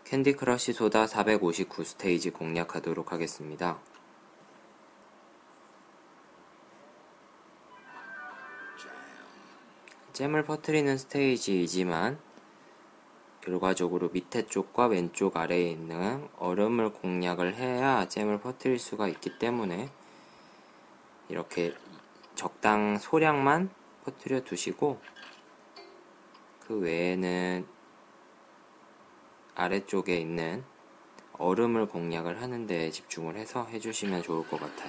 캔디 크러쉬 소다 459 스테이지 공략하도록 하겠습니다. 잼을 퍼뜨리는 스테이지이지만 결과적으로 밑에 쪽과 왼쪽 아래에 있는 얼음을 공략을 해야 잼을 퍼뜨릴 수가 있기 때문에 이렇게 적당 소량만 퍼뜨려 두시고 그 외에는 아래쪽에 있는 얼음을 공략을 하는 데 집중을 해서 해주시면 좋을 것 같아요.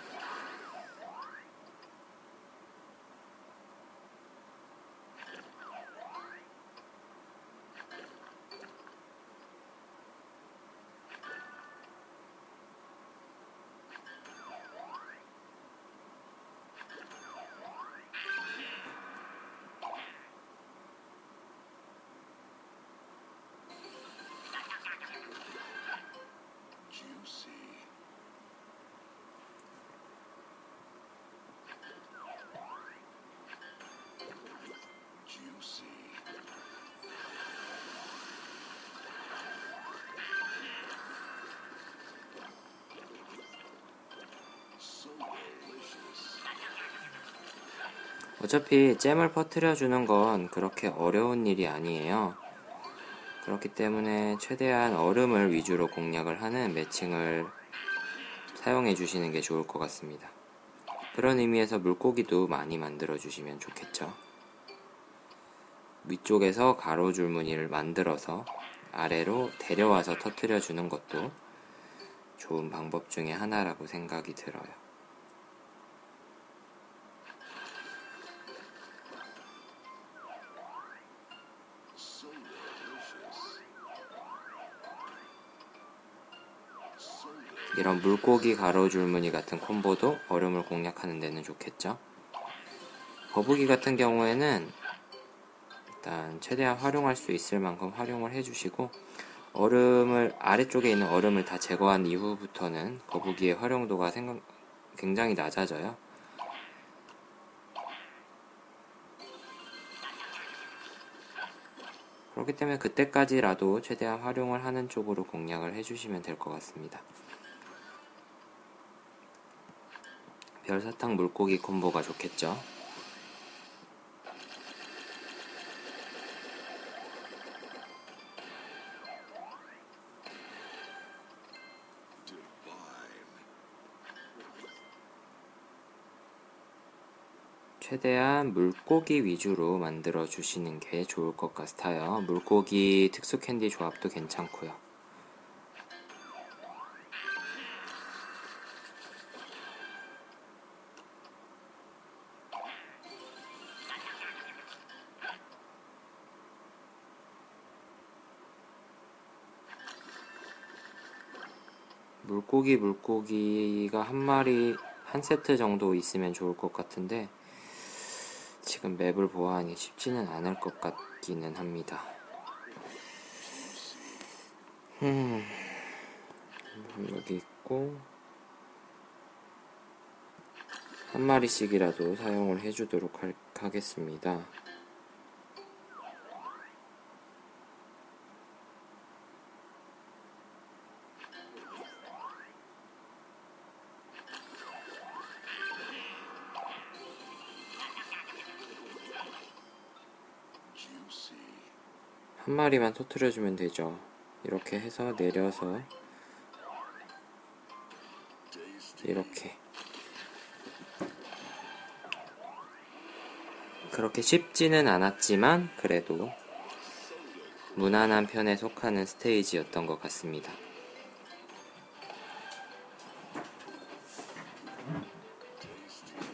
어차피 잼을 퍼뜨려주는 건 그렇게 어려운 일이 아니에요. 그렇기 때문에 최대한 얼음을 위주로 공략을 하는 매칭을 사용해 주시는 게 좋을 것 같습니다. 그런 의미에서 물고기도 많이 만들어 주시면 좋겠죠. 위쪽에서 가로줄 무늬를 만들어서 아래로 데려와서 터뜨려 주는 것도 좋은 방법 중에 하나라고 생각이 들어요. 이런 물고기 가로줄무늬 같은 콤보도 얼음을 공략하는 데는 좋겠죠. 거북이 같은 경우에는 일단 최대한 활용할 수 있을 만큼 활용을 해주시고 아래쪽에 있는 얼음을 다 제거한 이후부터는 거북이의 활용도가 굉장히 낮아져요. 그렇기 때문에 그때까지라도 최대한 활용을 하는 쪽으로 공략을 해주시면 될 것 같습니다. 별사탕 물고기 콤보가 좋겠죠. 최대한 물고기 위주로 만들어 주시는 게 좋을 것 같아요. 물고기 특수 캔디 조합도 괜찮고요. 물고기가 한 세트 정도 있으면 좋을 것 같은데 지금 맵을 보아하니 쉽지는 않을 것 같기는 합니다. 여기 있고 한 마리씩이라도 사용을 해주도록 하겠습니다. 한 마리만 터뜨려주면 되죠. 이렇게 해서 내려서 이렇게 그렇게 쉽지는 않았지만 그래도 무난한 편에 속하는 스테이지였던 것 같습니다.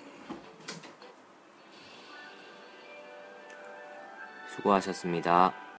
수고하셨습니다.